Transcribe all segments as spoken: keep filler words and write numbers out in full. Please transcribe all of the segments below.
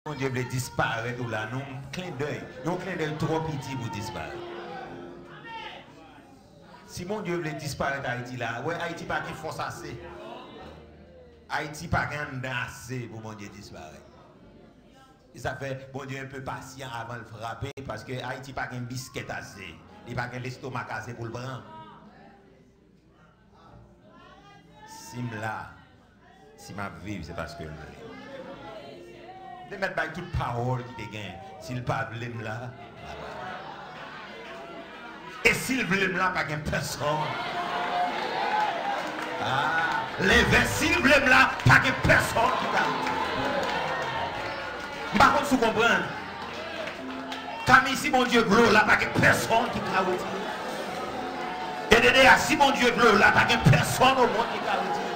Mon Dieu veut disparaître ou là, nous, clin d'œil. Nous, clin d'œil trop petit pour disparaître. Si mon Dieu veut disparaître Haïti là, ouais, Haïti pas de force assez. Haïti pas de assez pour mon Dieu disparaître. Et ça fait, bon Dieu un peu patient avant de frapper parce que Haïti pas de biscuit assez. Il pas de l'estomac assez pour le prendre. Si je là, si je vis, c'est parce que je veux. De mettre by toute parole qui te gagne. S'il pas blême là. Et s'il blême là, pas de personne. Ah, les vers, s'il blême là, pas de personne qui t'a. Par contre, vous comprenez. Comme ici, mon Dieu, bleu là, pas de personne qui t'a retiré. Et derrière, si mon Dieu, bleu là, pas de personne au monde qui t'a retiré.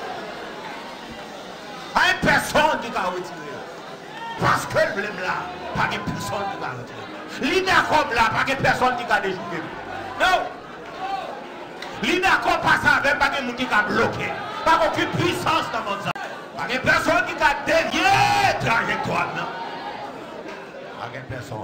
Pas de personne qui t'a retiré. Parce que le blême là, pas de personne qui va retirer. L'INACOM là, pas de personne qui va déjouer. Non. L'INACOM passe avec, pas de monde qui va bloquer. Pas aucune puissance dans mon sang. Pas de personne qui va dévier trajectoire. Non. Pas de personne.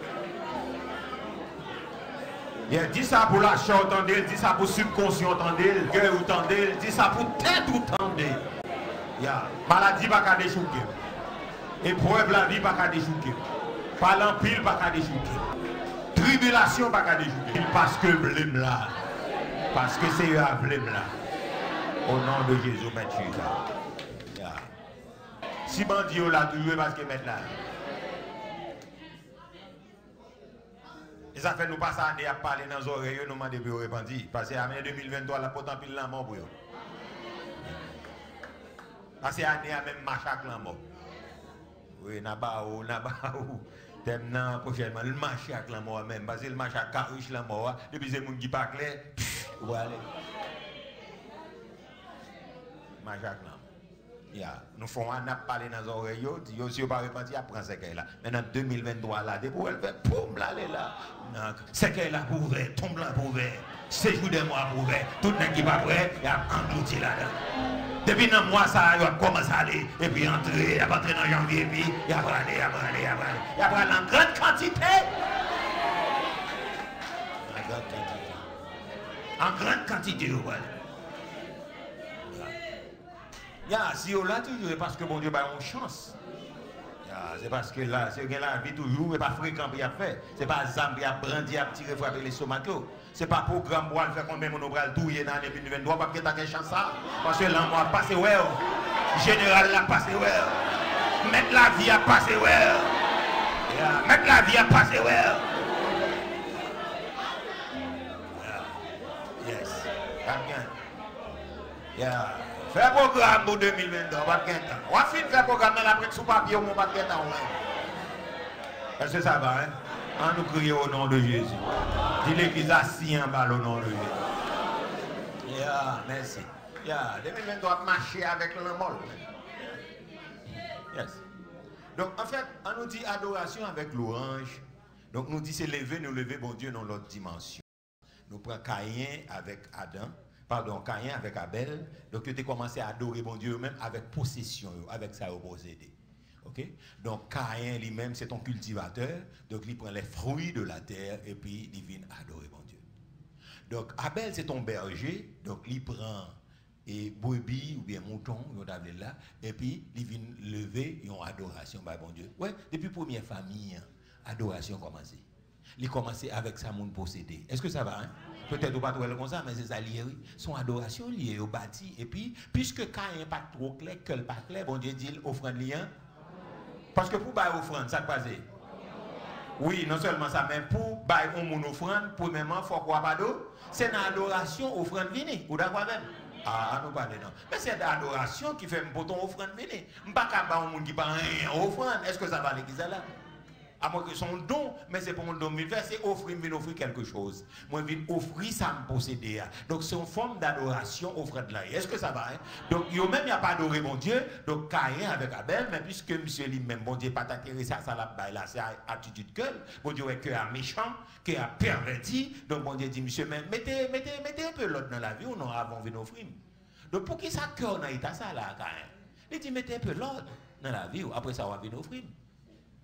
Il dit ça pour l'achat, entendez, il dit ça pour subconscient, entendez, le cœur, entendez, il dit ça pour tête, entendez. Maladie, pas de déjouer. Épreuve la vie pas qu'à déjouer. Pas l'empile pas qu'à déjouer. Tribulation pas qu'à déjouer. Parce que blême là. Parce que c'est un blême là. Au nom de Jésus, Matthieu. Yeah. Si bandit là toujours parce que maintenant. Et ça fait nous passer année à parler dans nos oreilles, nous demandons de repentir. Parce qu'en deux mille vingt-trois, la potente pile la mort pour eux. Parce que l'année a même machaque la mort. Oui, naba ou naba ou thème nan prochainement le marché avec la mort même parce que le marché à Carouche la mort depuis c'est moun qui pas clair ou aller marché avec la ya nous font un parler dans les oreilles yo si on pas repentir après ce qu'elle là maintenant deux mille vingt-trois là depuis elle fait poum là là c'est qu'elle là pour ouvert tombe là pour ouvert séjour des mois pour ouvert tout n'est qui pas prêt il a englouti là-dedans. Depuis dans mois ça, il a commencé à aller, et puis entrer, il a entré dans janvier, et puis il a aller, il a aller, il a aller. Il a aller en grande quantité. En grande quantité. En grande quantité, il va aller. Si on l'a toujours, parce que bon Dieu a une chance. C'est parce que là, c'est la vie toujours, mais pas fréquent pour y faire. C'est pas Zambie à brandi, à tirer, frapper les somatos. C'est pas programme pour faire combien on va douiller dans l'année deux mille vingt-trois, parce que t'as quelle chance ça. Parce que là, on va passer well. Général l'a passé well. Mettre la vie à passer well. Yeah. Mettre la vie à passer well. Yeah. Yes. Yeah. Faire programme pour deux mille vingt-deux, on va gagner. On va finir faire programme dans la presse sous papier, on va gagner. Est-ce que ça va, hein? On nous crie au nom de Jésus. Dis l'église assis en bas au nom de Jésus. Yeah, merci. Yeah, deux mille vingt-trois, marcher avec le mol. Yes. Donc, en fait, on nous dit adoration avec l'orange. Donc, nous dit c'est lever, nous lever, bon Dieu, dans l'autre dimension. Nous prenons Caïn avec Adam. Pardon, Caïn avec Abel. Donc, tu as commencé à adorer bon Dieu même avec possession, avec ça au possédé. Ok? Donc, Caïn lui-même, c'est un cultivateur. Donc, il prend les fruits de la terre et puis il vient adorer bon Dieu. Donc, Abel, c'est un berger. Donc, il prend et brebis ou bien mouton, là, et puis il vient lever une adoration par bon Dieu. Ouais, depuis première famille, adoration commencé. Il commencé avec sa monde possédé. Est-ce que ça va, hein? Peut-être pas trop comme ça, mais c'est ça lié. Son adoration liée au bâti. Et puis, puisque Caïn n'est pas trop clair, que le pas clair, bon Dieu dit offrande lien. Parce que pour bailler offrande, ça passe. Oui, non seulement ça, mais pour bailler une offrande, premièrement, il faut quoi pas d'eau. C'est une adoration offrande vini. Ou d'accord même? Ah, nous parlons non. Mais c'est l'adoration qui fait pour ton offrande vini. Je ne peux pas bailler un monde qui pas rien offrande. Est-ce que ça va l'église là? À moins que son don, mais c'est pour mon don, c'est offrir, il offrir quelque chose. Moi, je viens offrir ça me posséder. Donc, c'est une forme d'adoration offrande de là. Est-ce que ça va? Hein? Donc, il même n'y a pas adoré mon Dieu. Donc, Caïn avec Abel, mais puisque monsieur lui-même, bon Dieu, pas t'intéressé à ça là, c'est attitude que, bon Dieu, est que un méchant, qui a perverti. Donc, bon Dieu dit, monsieur, mais mettez, mettez, mettez un peu l'autre dans la vie, ou non, avant de offrir. Donc, pour qui ça cœur dans l'état ça là, Caïn? Il dit, mettez un peu l'autre dans la vie, ou après ça, on va venir offrir.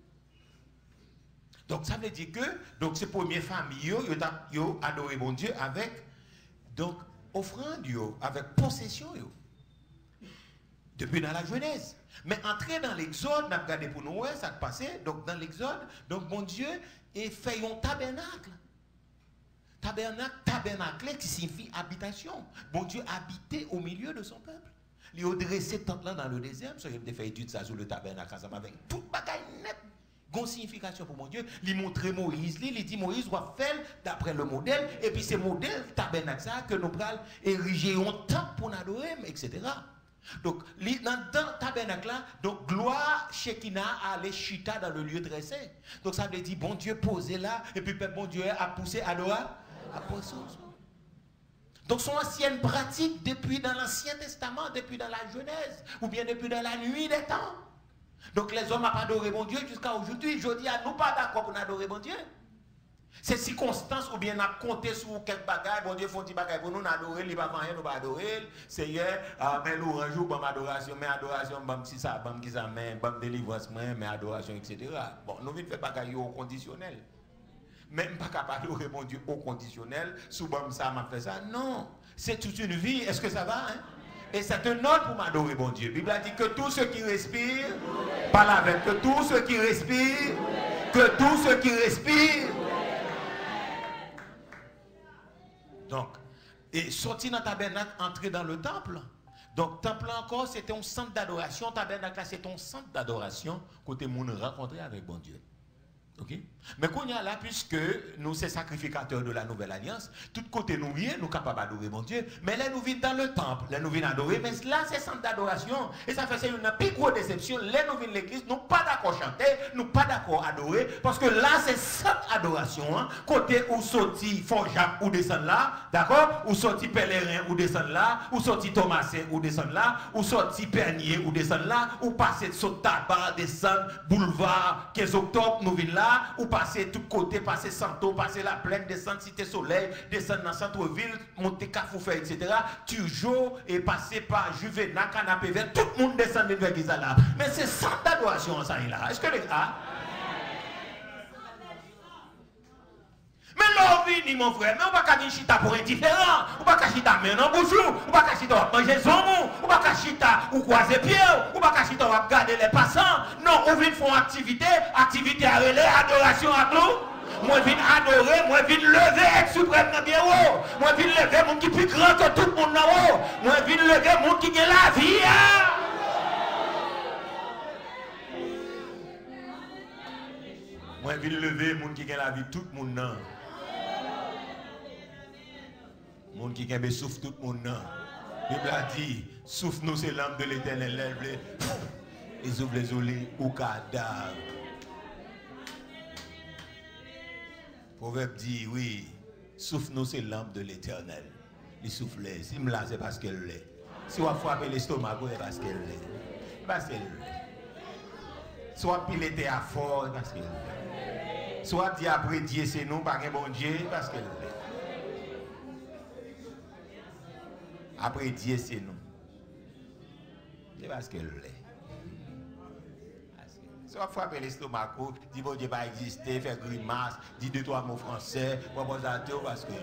Donc ça veut dire que donc ces premières familles ils ont adoré bon Dieu avec donc offrande yo, avec possession yo. Depuis dans la Genèse. Mais entrer dans l'Exode, n'a regardé pour nous ça qui passait. Donc dans l'Exode, donc bon Dieu et fait un tabernacle. Tabernacle, tabernacle qui signifie habitation. Bon Dieu habitait au milieu de son peuple. Il a dressé tente là dans le désert, ça il a fait étude ça sur le tabernacle ensemble avec toute bagaille nette. Gon signification pour mon Dieu, il montre Moïse, il dit Moïse doit faire d'après le modèle, et puis c'est modèle tabernacle ça que nous prenons ériger un temple pour nous adorer, et cetera. Donc, dans le tabernacle là, donc gloire Shekinah a allé chita dans le lieu très saint. Donc ça veut dire bon Dieu posé là, et puis bon Dieu a poussé à adorer, à poser. Donc son ancienne pratique depuis dans l'Ancien Testament, depuis dans la Genèse, ou bien depuis dans la nuit des temps. Donc les hommes n'ont pas adoré mon Dieu jusqu'à aujourd'hui. Je dis à nous pas d'accord pour adorer mon Dieu. C'est circonstance ou bien on a compté sur quelques bagages, bon Dieu font des bagages pour nous adorer, il va rien nous pas adorer. Seigneur, mais nous un jour bon adoration, mais adoration bon si ça, bon qui ça mais bon délivrance mais adoration et cetera. Bon, nous venons faire bagages au conditionnel. Même pas capable d'adorer mon Dieu au conditionnel, sous bon ça m'a fait ça. Non, c'est toute une vie. Est-ce que ça va hein? Et c'est un ordre pour m'adorer mon Dieu. La Bible a dit que tous ceux qui respirent, parle avec, que tous ceux qui respirent, que tous ceux qui respirent. Donc, et sortir dans le tabernacle, entrer dans le temple. Donc, temple encore, c'était un centre d'adoration. Tabernacle, c'était un centre d'adoration côté moun rencontré avec bon Dieu. Ok? Mais qu'on y a là, puisque nous sommes sacrificateurs de la nouvelle alliance, tout côté nous vient, nous sommes capables d'adorer mon Dieu. Mais là, nous venons dans le temple, là, nous venons adorer. Mais là, c'est centre d'adoration. Et ça fait c'est une plus grosse déception. Là, nous venons l'église, nous pas d'accord chanter, nous pas d'accord adorer. Parce que là, c'est centre adoration. Hein? Côté où sorti Fort Jacques ou descend là, d'accord? Ou sorti Pèlerin ou descend là, ou sorti Thomasin ou descend là, ou sorti Pernier ou descend là, ou passer de saut tabac, descendre boulevard quinze octobre, nous venons là. Ou passer tout côté, passer Santo, passer la plaine, descendre Cité Soleil, descendre dans centre-ville, monter Cafoufet, et cetera. Toujours et passer par Juvénat, Canapé Vert, tout le monde descend vers l'église là. Mais c'est centre d'adoration, ça est là. Est-ce que les gars? Mais là, on vit, mon frère, mais on va pas venir chita pour indifférent. On va pas chita main dans bouche, on va pas chita manger son mou, on va pas chita ou croiser pied, on va pas chita ou regarder les passants. Non, on vient faire activité, activité à relais, adoration à nous. Moi, je viens adorer, moi, je viens lever être suprême dans bien haut. Moi, je viens lever mon qui est plus grand que tout le monde dans haut. Moi, je viens lever mon qui a la vie. Moi, je viens lever mon qui a la vie, tout le monde dans. Monde qui a souffle tout le monde. La Bible a dit, souffle nous c'est l'âme de l'éternel. Lève-les. Ils ouvrent les oreilles au cadavre. Proverbe dit, oui, souffle nous c'est l'âme de l'éternel. Il souffle. Si me là, c'est parce qu'elle l'est. Si on frappe l'estomac, c'est parce qu'elle l'est. Parce qu'elle l'est. Soit piloté à fort, parce qu'elle l'est. Soit dit après Dieu c'est nous, par un bon Dieu, parce qu'elle l'est. Après Dieu, c'est nous. C'est parce qu'elle l'est. Soit frapper l'estomac, dit bon Dieu va exister, faire grimace, dit deux, trois mots français, proposateur parce que.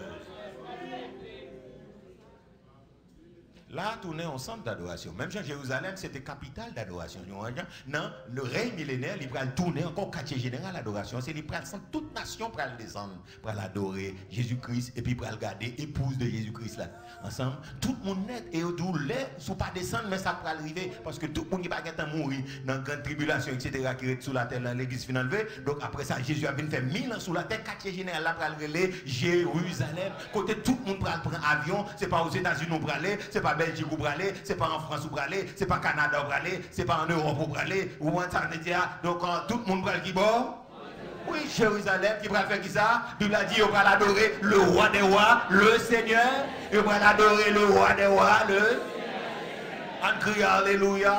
Là, tourner en centre d'adoration. Même Jean Jérusalem, c'était capitale d'adoration. Non, le règne millénaire, il va tourner encore quartier général d'adoration. C'est il prend toute nation pour le descendre, pour l'adorer Jésus-Christ, et puis pour le garder, épouse de Jésus-Christ là. Ensemble, tout le monde net, et d'où les, sont pas descendre, mais ça va arriver, parce que tout le monde qui va mourir dans la grande tribulation, et cetera, qui est sous la terre, dans l'église finale. Donc après ça, Jésus a venu faire mille ans sous la terre, quartier général là, pour aller Jérusalem. Côté tout le monde prend avion, c'est pas aux États-Unis pour aller, c'est pas Belgique pour aller, c'est pas en France pour aller, c'est pas Canada pour aller, c'est pas en Europe pour aller, ou en Tanzanie. Donc tout le monde va qui bord. Oui, Jérusalem, qui va faire qui ça? Bible a dit, on va l'adorer le roi des rois, le Seigneur. Et on va l'adorer le roi des rois, le. On crie Alléluia.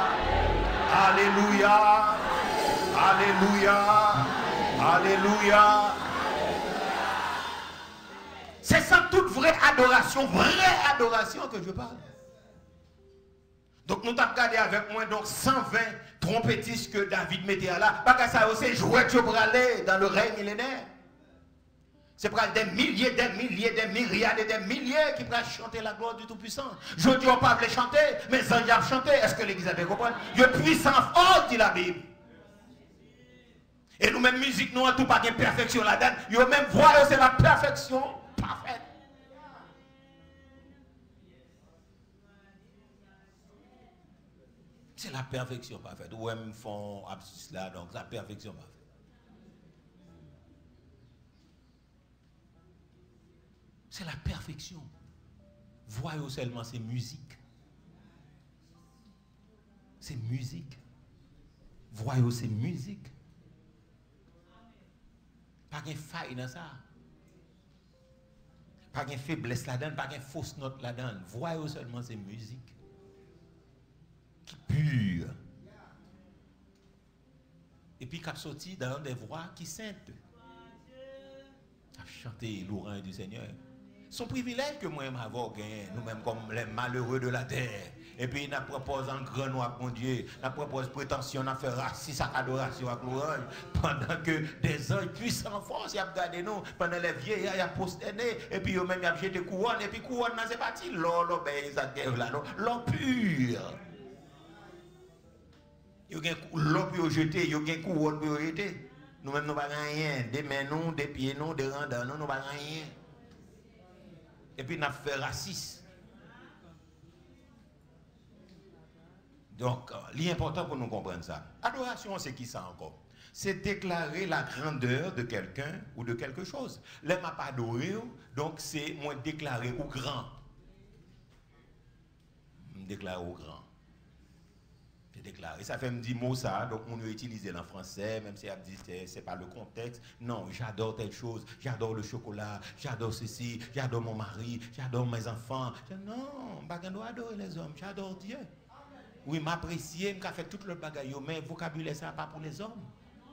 Alléluia. Alléluia. Alléluia. C'est ça toute vraie adoration, vraie adoration que je parle. Donc nous avons regardé avec moi donc cent vingt trompettistes que David mettait là. Parce que ça aussi jouait pour aller dans le règne millénaire. C'est pour des milliers, des milliers, des myriades et des milliers qui pourraient chanter la gloire du Tout-Puissant. Je dis, on ne peut pas les chanter, mais les anges chanter. Est-ce que l'Église a bien compris? Il est puissant fort, dit la Bible. Et nous-mêmes, musique, nous, en tout pas de perfection là-dedans. Nous même voix, c'est la perfection parfaite. C'est la perfection parfaite. Ou même font abscisse là, donc la perfection parfaite. C'est la perfection. Voyons seulement, c'est musique. C'est musique. Voyons, c'est musique. Pas de faille dans ça. Pas de faiblesse là-dedans, pas de fausse note là-dedans. Voyons seulement, c'est musique. Qui pure. Et puis, qui a sorti dans des voix qui saintes. A chanter l'ourain du Seigneur. Son privilège que moi-même avoir gagné, nous-mêmes comme les malheureux de la terre. Et puis, nous proposons un grand noir, mon Dieu. Nous proposons prétention, nous faire raciste à adoration à l'orange. Pendant que des anges puissants force, ils ont gardé nous. Pendant les vieillards, ils ont posténé. Et puis, eux-mêmes, ils ont jeté couronne. Et puis, couronne, c'est parti. L'or, l'or, ben, ça guerre là, l'or pur. L'or pour jeter, il y a une couronne pour jeter. Nous-mêmes, nous n'avons rien. Des mains, nous, des pieds, nous, des rendants, nous, nous n'avons rien. Et puis, nous avons fait raciste. Donc, l'important pour nous comprendre ça. Adoration, c'est qui ça encore? C'est déclarer la grandeur de quelqu'un ou de quelque chose. Là, je n'ai pas adoré, donc c'est moi déclarer au grand. Déclarer au grand. Déclaré. Ça fait me dire mot ça, donc on utilise en français, même si elle dit c'est pas le contexte. Non, j'adore telle chose, j'adore le chocolat, j'adore ceci, j'adore mon mari, j'adore mes enfants. Non, je ne dois adorer les hommes, j'adore Dieu. Oui, m'apprécier, je fait tout le bagaille, mais vocabulaire ça pas pour les hommes.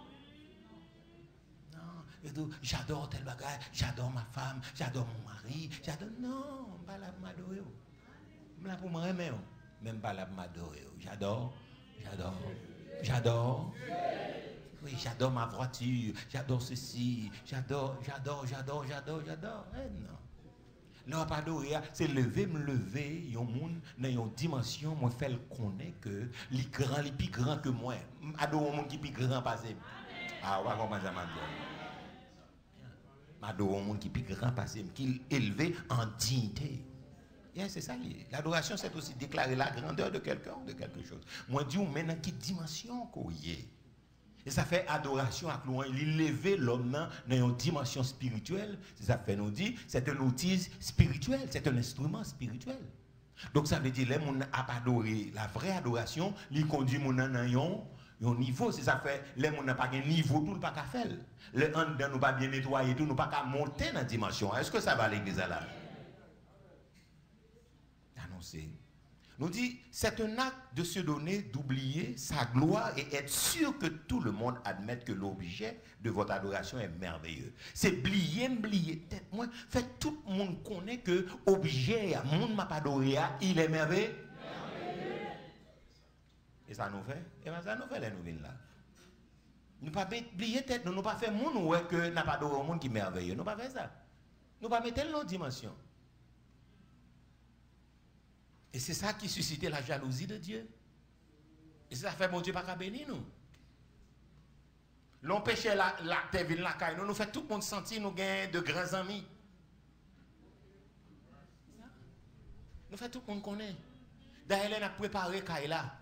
Non, j'adore tel bagaille, j'adore ma femme, j'adore mon mari, j'adore. Non, je ne vais pas m'adorer. Je ne vais pas m'aimer, même pas m'adorer. J'adore. J'adore, j'adore, oui, j'adore ma voiture, j'adore ceci, j'adore, j'adore, j'adore, j'adore, j'adore. Eh non. Là, pas adorer, c'est lever, me lever, il y a un monde dans une dimension, moi, fait le connaître que les grands, les plus grands que moi. Adore un monde qui est plus grand, passé. Ah, ouais, comment ça m'a dit? Adore un monde qui est plus grand, passé, qui est élevé en dignité. Yeah, c'est ça. L'adoration, c'est aussi déclarer la grandeur de quelqu'un ou de quelque chose. Moi, je dis, maintenant, quelle dimension qu'on y est. Et ça fait adoration à loin. Il lever l'homme dans une dimension spirituelle. Ça fait nous dire, c'est un outil spirituel, c'est un instrument spirituel. Donc, ça veut dire, les gens a adoré. La vraie adoration, il conduit mon dans un niveau. C'est ça fait, les gens n'ont pas un niveau, tout le pas qu'à faire. Les gens n'ont pas bien nettoyé, tout, nous pas qu'à monter dans la dimension. Est-ce que ça va à l'église là? Nous dit, c'est un acte de se donner, d'oublier sa gloire et être sûr que tout le monde admette que l'objet de votre adoration est merveilleux. C'est oublier, oublier tête moi, fait tout le monde connaît que l'objet, le monde m'a pas adoré, il est merveilleux. Et ça nous fait, et bien ça nous fait les nouvelles là. Nous pas oublier tête, nous ne pas faire monde ouais que n'a pas adoré un monde qui est merveilleux, nous pas faire ça. Nous pas mettre l'autre dimension. Et c'est ça qui suscite la jalousie de Dieu. Et ça fait mon Dieu pas qu'à bénir nous. L'on péché la la terre la caille, nous nous fait tout le monde sentir nous gagnons de grands amis. Nous fait tout le monde connaît. D'ailleurs, on a préparé caille là.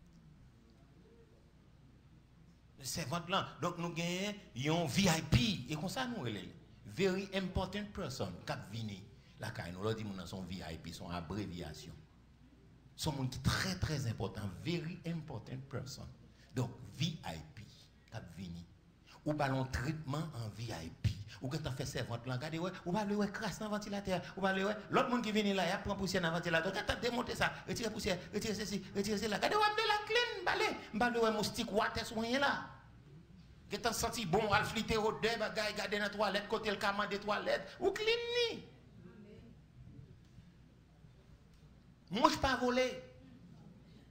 Le servant là. Donc nous gagnons un V I P et comme ça nous relève. Very important person qui vient la caille. Nous leur dit nous son V I P, son abréviation. Son monde qui est très très important, very important person. Donc V I P qui vient. Ou ballon traitement en V I P. Ou quand on fait servante là, regardez ouais, ou va le ouais crasse dans ventilateur, ou va le ouais l'autre monde qui vient là, il prend poussière dans ventilateur. Quand tu démonter ça, retire poussière, retire ceci, retire cela. Regardez ouais de la clean, balai, balai ouais moustique water soigné là. Quand tu senti bon al fliter au deux bagaille garder dans toilette côté le commande des toilettes, ou clean ni. Moi je pas voler.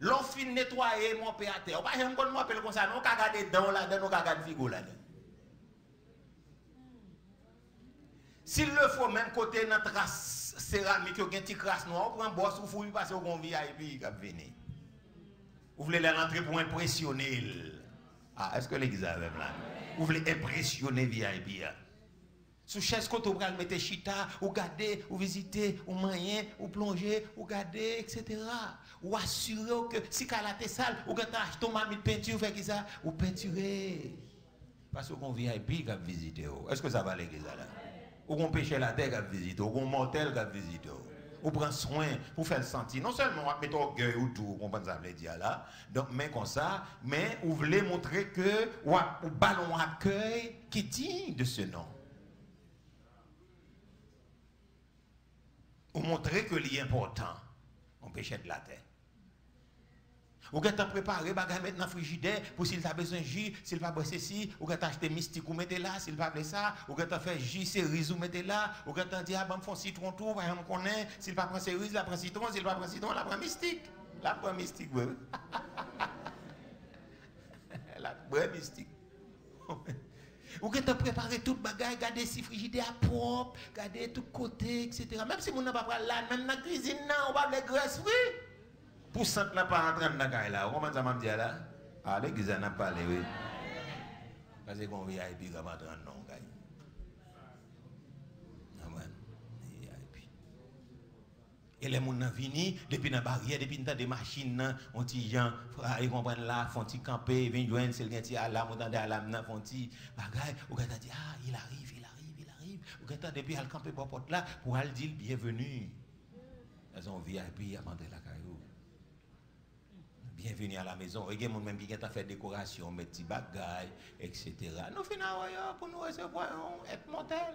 L'on fin nettoyer mon père à terre. On pas jamais qu'on m'appelle comme ça, non ka garder dedans là, dedans ka garder figo là. S'il le faut même côté dans trace céramique, il y a une petite crasse noire, on prend un boss ou fouille parce qu'on V I P qui venir. Vous voulez l'entrer pour impressionner. Ah, est-ce que l'église a même là? Vous voulez impressionner V I P? Sous chaise côté vous allez mettre chita, ou garder, ou visiter, ou manger, ou plonger, ou garder, et cetera. Ou assurer que si la tête sale, ou que tu as acheté une peinture, fait que ça, ou peinturer. Parce qu'on V I P qui a visité. Est-ce que ça va l'église là? Ou qu'on pêche la terre qui a visité, ou qu'on mortel qui a visité. Ou prend soin pour faire le sentir. Non seulement on mettre orgueil ou tout, on pense ça veut dire là. Donc, mais comme ça, mais vous voulez montrer que ou ballon accueil qui digne de ce nom. Ou montrer que l'est important, on pêche de la terre. Ou quand tu préparé, bagay mettre dans le frigidaire pour s'il a besoin de jus, s'il va boire ceci, ou quand tu acheté mystique ou mettez là, s'il va appeler ça, ou quand tu fait jus cerise ou mettez là, ou quand tu dit ah ben font citron tout, par exemple connaît, s'il va prendre cerise, la prend citron, s'il va prendre citron, la prend mystique. La prend mystique, oui. La prend mystique. Ou que tu as préparé tout le bagage, garder si frigidaire propre, garder tout côté, et cetera. Même si on n'a pas pris là, même dans la cuisine, on va les graisses, oui. Pour ça, on n'a pas rentré dans la caille là. Comment ça m'a dit là? Ah, l'église n'a pas parlé, oui. Parce qu'on V I P qui va rentrer dans la caille. Et les gens viennent depuis la barrière, depuis des machines, on dit gens, ils comprennent là, font ils camper, ils viennent joindre, c'est le gars alarme, on entend alarme, font ils bagaille, ou quand dit ah, il arrive, il arrive, il arrive, ou quand depuis elle camper pour porte là pour aller dire bienvenue. Elles ont V I P à rentrer la caillou. Bienvenue à la maison. Et il y a des gens même qui ont fait décoration, mettre des bagailles, et cetera. Nous finissons pour nous recevoir être mortel.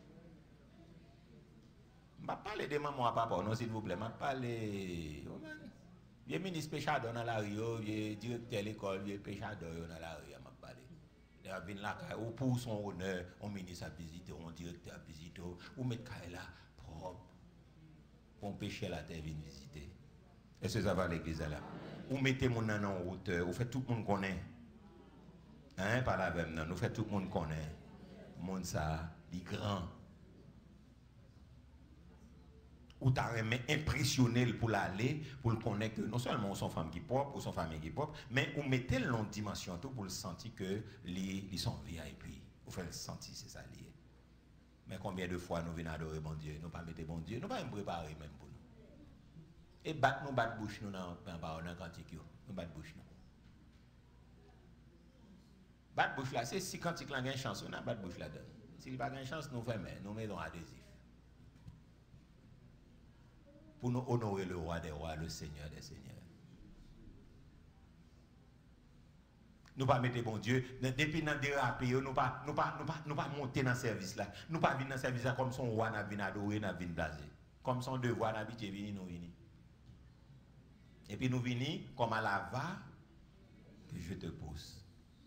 Je ne vais pas parler de maman à papa, non, s'il vous plaît. Je vais parler. Il y a ministre péchador dans la rue, il y a directeur de l'école, il y a péchador dans la rue. Je vais parler. Il y a une là, ou pour son honneur, un ministre a visité, un directeur a visité, ou mettre là propre. Pour pécher la terre, venir visiter. Est-ce que ça va l'église là? Ou mettez mon nan en hauteur, ou faites tout le monde connaît. Hein, par la même, nous faites tout le monde connaît. Le monde ça, il grand. Ou t'as impressionné pour l'aller, pour le connaître que non seulement son femme qui est propre, ou son famille qui est propre, mais ou mettez le long dimension tout pour le sentir que ils sont V I P. Vous faites le sentir, c'est ça lié. Mais combien de fois nous venons adorer bon Dieu, nous pas mettre bon Dieu, nous pas nous préparer même pour nous. Et battre nous battre bouche nous dans dans cantique nous battre bouche nous. Battre bouche là, c'est si cantique là gagne chance, on a battre bouche là dedans. S'il pas gagne chance, nous fermons, nous mettons adhésif. Pour nous honorer le roi des rois, le Seigneur des seigneurs. Nous pas mettre bon Dieu, depuis dans déraper, nous pas nous pas nous pas nous pas monter dans service là. Nous pas venir dans service là comme son roi n'a venu adorer, n'a venu blaser. Comme son devoir n'a venu venir nous venir. Et puis nous venons comme à la va que je te pose.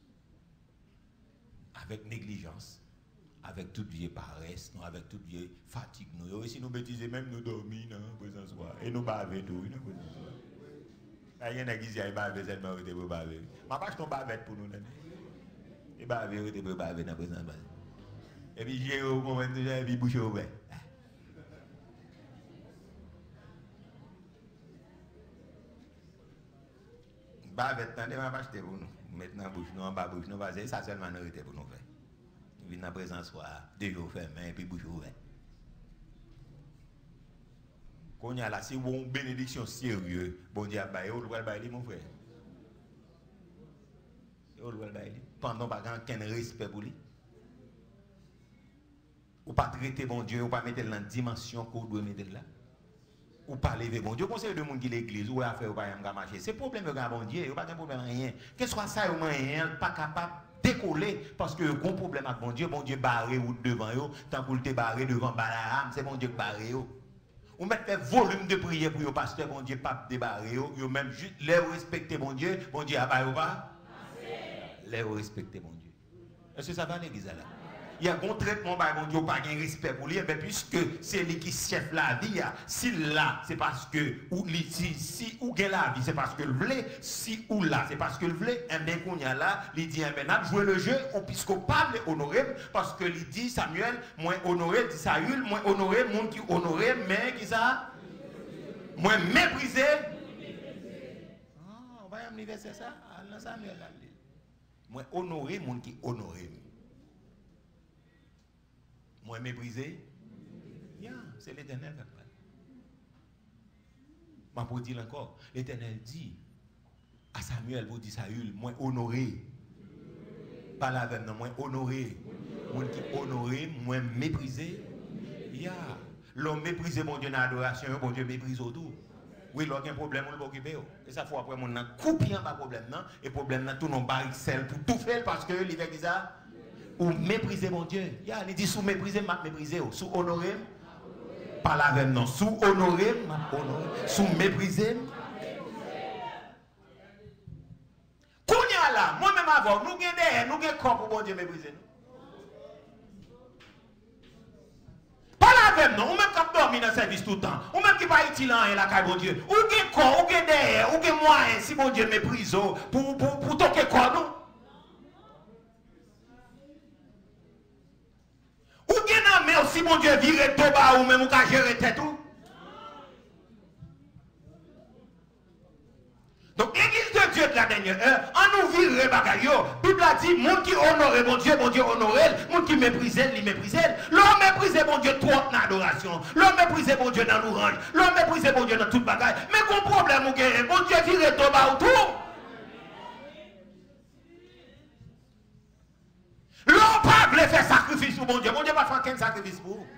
Avec négligence, avec toute vieille paresse, non, avec toute vieille fatigue. Nous, et si nous bêtises, même nous dormons dans la présence soir. Et nous bavons tout, dans la présence soir. Il y a des gens qui bavent seulement pour baver. Je ne vais pas tomber bavette pour nous. Et baver pour baver dans la présence soir. Et puis j'ai au moment où j'ai vu bouche ouverte. Bavette, je ne vais pas acheter pour nous. Maintenant, bouche nous en bas, bouche nous, c'est ça seulement nous pour nous faire. Nous venons dans la présence soir, deux jours fermés, et puis bouche ouverte. Quand il y a là, c'est une bénédiction sérieuse. Bon Dieu, vous le bailler, mon frère. Vous le bailler. Pendant pas aucun respect pour lui. Ou pas traiter bon Dieu, ou pas mettre dans la dimension qu'on doit mettre là. Ou pas lever bon Dieu. Conseil de monde qui l'église, ou à faire ou pas marcher. C'est problème de bon Dieu, ou pas de problème rien. Qu'est-ce que ça, ou rien, pas capable décoller parce que un problème avec bon Dieu, bon Dieu barré ou devant eux, tant qu'on te barré devant Balaam, c'est bon Dieu barré eux. Ou mettre volume de prière pour le pasteur, bon Dieu, pas débarrer, ou même juste les respecter, bon Dieu, bon Dieu, à ou pas? Les respecter, bon Dieu. Est-ce que ça va l'église là? il y a un bon traitement, bah, bon Dieu, pas de respect pour lui, mais puisque c'est lui qui chef la vie, si là, c'est parce que, ou si, si ou gagne la vie, c'est parce que le voulait, si ou là, c'est parce que le voulait, et bien qu'on y a là, il dit, eh bien, jouer le jeu, au épiscopal honoré, parce que il dit, Samuel, moins honoré, dit Saül, moins honoré, monde qui honoré, mais qui ça? Moins méprisé. Ah, on va y amener verset ça, Allah Samuel, moins honoré, monde qui honoré. Moins méprisé, yeah, c'est l'Éternel qui parle. Mais pour dire encore, l'Éternel dit à Samuel, vous dit Saül, moins honoré. Pas la même, non, moins honoré. Moins qui honoré, moins méprisé. Yeah. L'homme méprisé, mon Dieu, dans l'adoration, mon Dieu méprise autour. Oui, il y a un problème, on va occuper. Et ça, faut après, on a coupé un problème, non? Et problème, tout non barrique sel pour tout faire parce que l'hiver dit ça. Ou mépriser mon Dieu. Ya, il dit sous mépriser, m'a mépriser. Sous honorer, pas la même non. Sous honorer, m'a honorer. Sous mépriser. Kounya là, moi-même avant, nous gagnons derrière, nous gagnons corps pour bon Dieu mépriser. Pas la même non, ou même qui dormi dans le service tout le temps, ou même qui pas utile en la caille bon Dieu. Ou gagnons corps, ou gagnons derrière, ou gagnons moyen si bon Dieu méprise pour pour pour toquer corps non. Ou bien mais aussi mon Dieu vire tout bas ou même ou ka gérer tête tout. Donc l'église de Dieu de la dernière heure, en nous vire bagaille yo. Bible a dit monde qui honore mon Dieu, mon Dieu honore, monde qui méprise, il méprise. L'homme méprise mon Dieu trop dans l'adoration. L'homme méprise mon Dieu dans l'orange. L'homme méprise mon Dieu dans toute bagaille. Mais qu'on problème ou gagne, mon Dieu vire tout bas ou tout. L'homme pas voulait faire sacrifice pour mon Dieu. Mon Dieu va faire quel sacrifice pour vous?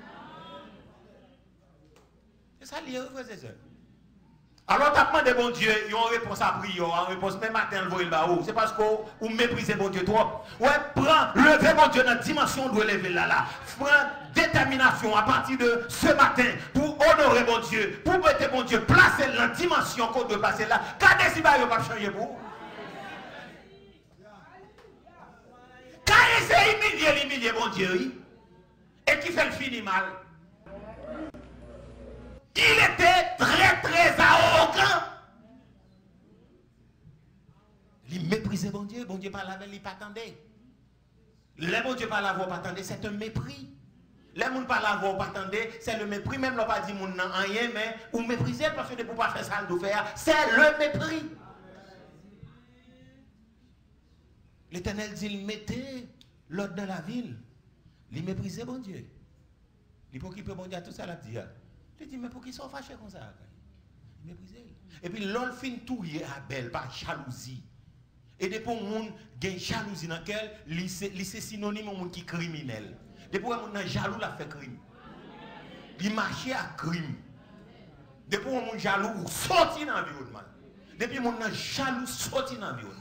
C'est ça lié, frères et sœurs. Alors, tu as demandé mon Dieu, ils ont réponse à prière, en réponse même matin, le voyez là haut. C'est parce que vous méprisez mon Dieu trop. Ouais, prends, levez mon Dieu dans la dimension où vous lever là, là. Prends détermination à partir de ce matin pour honorer mon Dieu, pour mettre mon Dieu, placer dans la dimension qu'on doit placer là. Quand est-ce qu'il va changer pour vous? Quand c'est humilié, humilié, mon Dieu, et qui fait le fini mal. Il était très, très arrogant. Il méprisait mon Dieu, mon Dieu pas la il pas attendait. Le bon Dieu pas la voix, pas attendait, c'est un mépris. Le monde pas la voix, pas attendait, c'est le mépris. Même l'on pas dit mon non rien, mais ou mépriser parce que ne peut pas faire ça, de faire, c'est le mépris. L'Éternel dit, il mettait l'ordre dans la ville. Il méprisait mon Dieu. Il peut occuper mon Dieu à tout ça, la dit. Il dit, mais pour qui sont fâchés comme ça? Il méprisait. Et puis l'on fin tout à Abel par jalousie. Et depuis le monde a une jalousie dans laquelle c'est synonyme de monde qui est criminel. Depuis le monde jaloux, il a fait crime. Il marchait à crime. Depuis le monde jaloux, sorti dans l'environnement. Depuis le monde jaloux, sorti dans l'environnement.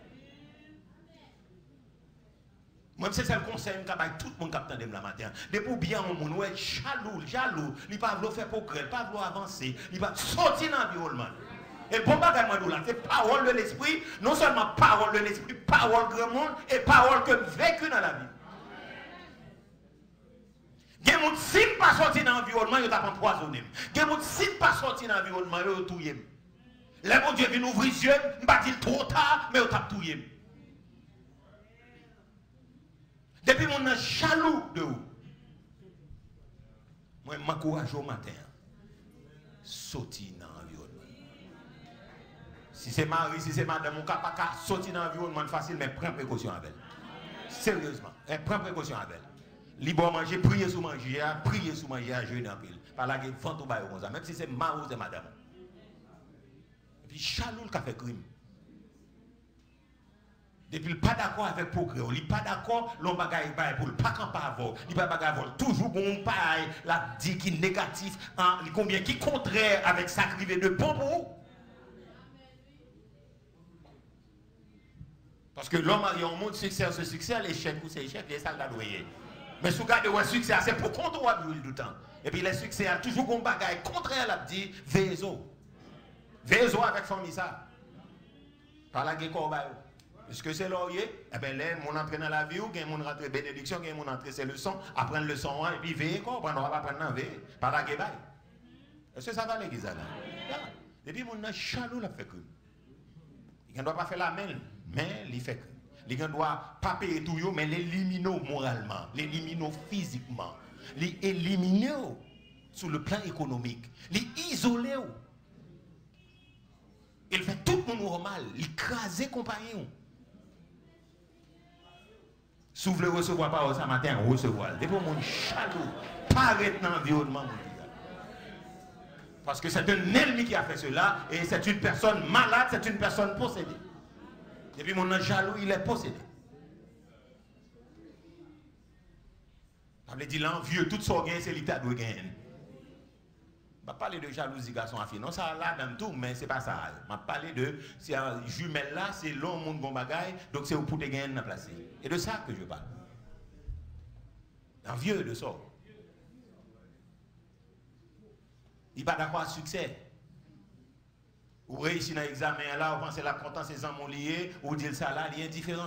Même si c'est le conseil que tout le monde capte de la matin. Depuis bien on monde ouais jaloux, jaloux, il pas vouloir faire progrès, il pas vouloir avancer, il va sortir dans l'environnement. Et bon bagage moi là, c'est parole de l'esprit, non seulement parole de l'esprit, parole grand monde et parole que vécu dans la vie. Gen moun si pas sorti dans l'environnement, il t'a empoisonné. Gen moun si pas sorti dans l'environnement, il touyer. Le bon Dieu vient ouvrir les yeux, il pas dire trop tard, mais il t'a touyer. Depuis mon âge jaloux de vous. Moi, je m'encourage au matin. Sortir dans l'environnement. Si c'est mari, si c'est madame, mon cas pas qu'à sortir dans l'environnement facile, mais prends précaution avec elle. Sérieusement, prends précaution avec elle. Libre manger, prier sous manger, prier sous manger, à jouer dans la pile. Par là, il faut tout bailler comme ça, même si c'est mari ou c'est madame. Et puis, jaloux qui a fait crime. Depuis il pas d'accord avec le progrès, il n'est pas d'accord, l'on bagaille pour le pas camper avant, il pas bagaille toujours bon pareil, la dit qui négatif, hein, combien qui contraire avec ça qui de bon pour vous. Parce que l'homme a un monde succès, ce succès, l'échec ou c'est échec, c'est ça le doyer. Mais si vous regardez le succès, c'est pour contrôler tout le temps. Et puis le succès a toujours un bagaille contraire, la dit, vezo. Vezo avec famille ça. Par la guerre. Est-ce que c'est laurier? Eh bien, là, mon entrée dans la vie, ou bien mon rentrée bénédiction, bien mon entrée c'est leçon, apprendre le son, et puis veiller quoi, on va apprendre à veiller, par la guébaille. Est-ce que ça va l'église là? Et puis mon chalou l'a fait que. Il ne doit pas faire la main, mais il fait que. Il ne doit pas payer tout, mais l'éliminer moralement, l'éliminer physiquement, l'éliminer sur le plan économique, l'isoler. Il fait tout le monde mal, il crase compagnon. Si vous voulez recevoir par ce matin, recevoir. Et pour mon chalou, paraître dans l'environnement. Parce que c'est un ennemi qui a fait cela, et c'est une personne malade, c'est une personne possédée. Et puis mon jaloux, il est possédé. Ça veut dire l'envieux, tout ça gagne, c'est l'état de gagner. Je ne vais pas parler de jalousie, garçon à fille. Non, ça là même tout, mais ce n'est pas ça. Je vais parler de, si un jumelle là, c'est l'homme, monde, bon bagaille, donc c'est pour te gagner dans place. Et de ça que je parle. L'envieux de ça. Il n'est pas d'accord à succès. Ou réussir dans l'examen là, vous pensez la content, c'est gens liés, ou dire ça là, il est indifférent.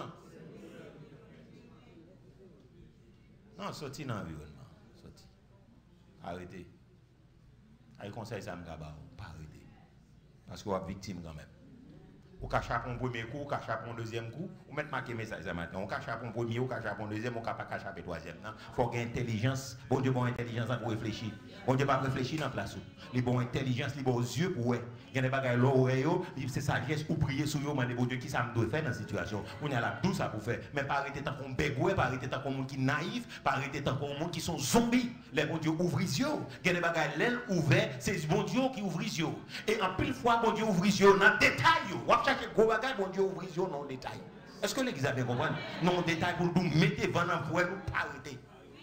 Non, sorti dans l'environnement. Sorti. Arrêtez. Avec conseil, ça me dit, pas arrêter. Parce qu'on est victime quand même. Ou cache un premier coup, ou cache un deuxième coup, ou mettre marqué message maintenant. On cache un premier, ou cache un deuxième, on ne pas cacher un troisième. Il faut avoir intelligence. Bon Dieu, bon intelligence pour réfléchir. Bon Dieu, pas réfléchir dans la place. Les bonnes intelligence, les bons yeux pour ouais. Il y a des bagages l'oreille, c'est sagesse ou prier sur eux, mais bon Dieu, qui ça me doit faire dans la situation. On a la douce à pour faire. Mais pas arrêter tant qu'on bégoué, pas arrêter tant qu'on monde qui naïf, pas arrêter tant qu'on monde qui sont zombies. Les bon Dieu ouvrent les yeux. Il y a des bagages l'aile ouvert, c'est bon Dieu qui ouvre les yeux. Et en pile fois, bon Dieu ouvre les yeux dans le détail. On va chercher gros bagages, bon Dieu ouvre les yeux dans le détail. Est-ce que l'église a bien compris? Non, détail pour nous mettre devant l'envoi, nous pas arrêter.